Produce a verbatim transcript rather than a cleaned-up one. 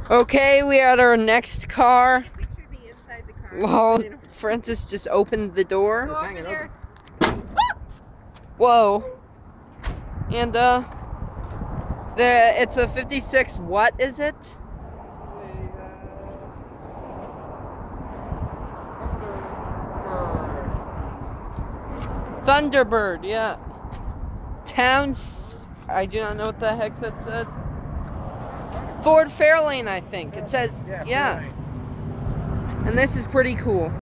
Okay, we are at our next car. Make sure the inside the car. Well, Francis just opened the door. Go over there. Whoa. And uh the it's a fifty-six, what is it? Thunderbird, yeah. Towns, I do not know what the heck that said. Ford Fairlane, I think. It says, yeah. And this is pretty cool.